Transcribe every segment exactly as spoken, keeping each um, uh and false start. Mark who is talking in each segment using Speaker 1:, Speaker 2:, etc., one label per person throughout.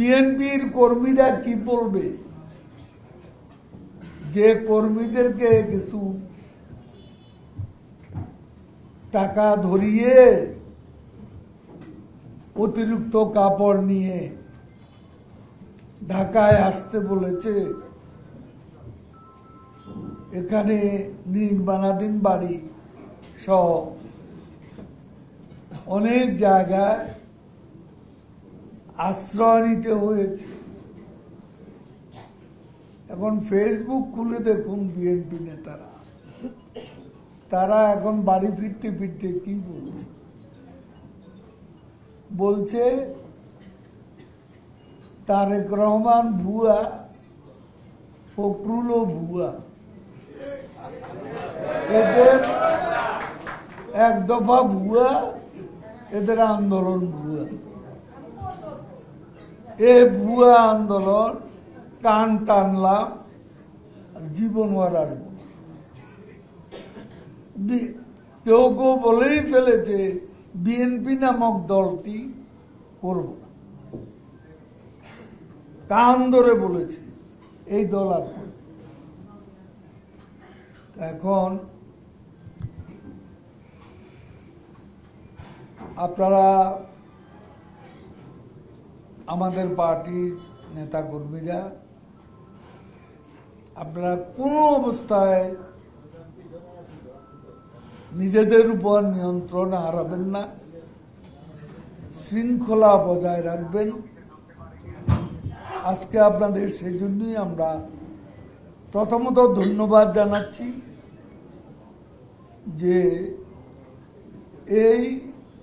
Speaker 1: বিএনপির কর্মীরা কি বলবে যে কর্মীদেরকে কিছু টাকা ধরিয়ে অতিরিক্ত কাপড় নিয়ে ঢাকায় আসতে বলেছে, এখানে নির্মাণাধীন বাড়ি সহ অনেক জায়গায় আশ্রয় নিতে হয়েছে। এখন ফেসবুক খুলে দেখুন বিএনপি নেতারা, তারা এখন বাড়ি ফিরতে ফিরতে কি বলছে, বলছে তারেক রহমান ভুয়া, ফখরুলও ভুয়া, এদের এক দফা ভুয়া, এদের আন্দোলন ভুয়া। এ ভুয়া আন্দোলন টান টানলাম, জীবন হারার। কেউ কেউ বলেই ফেলেছে বিএনপি নামক দলটি করব না, কান ধরে বলেছে এই দল আর। এখন আপনারা আমাদের পার্টির নেতা কর্মীরা আপনারা কোনো অবস্থায় নিজেদের উপর নিয়ন্ত্রণ হারাবেন না, শৃঙ্খলা বজায় রাখবেন। আজকে আপনাদের সেই জন্যই আমরা প্রথমত ধন্যবাদ জানাচ্ছি যে এই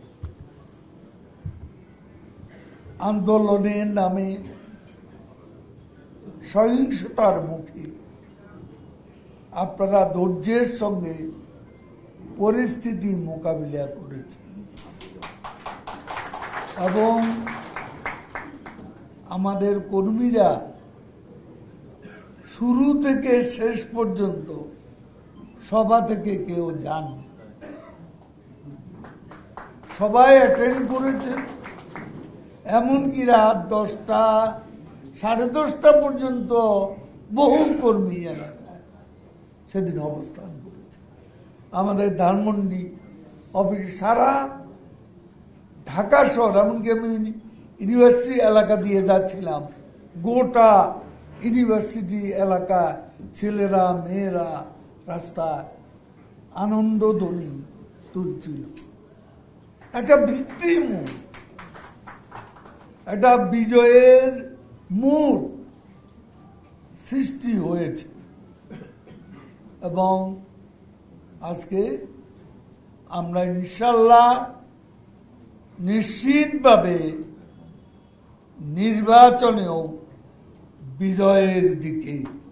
Speaker 1: আন্দোলনের নামে সহিংসতার মুখে আপনারা ধৈর্যের সঙ্গে পরিস্থিতি মোকাবিলা করেছেন এবং আমাদের কর্মীরা শুরু থেকে শেষ পর্যন্ত সভা থেকে কেউ যান, সবাই অ্যাটেন্ড করেছেন। এমনকি রাত দশটা সাড়ে দশটা পর্যন্ত বহু কর্মী এলাকায় সেদিন অবস্থান করেছে। আমাদের ধানমন্ডি অফিস, সারা ঢাকা শহর, এমনকি আমি ইউনিভার্সিটি এলাকা দিয়ে যাচ্ছিলাম, গোটা ইউনিভার্সিটি এলাকা ছেলেরা মেয়েরা রাস্তায় আনন্দধ্বনি তুলছিল। একটা ভিক্টরি মুড, একটা বিজয়ের মুড সৃষ্টি হয়েছে এবং আজকে আমরা ইনশাল্লাহ নিশ্চিতভাবে নির্বাচনেও বিজয়ের দিকে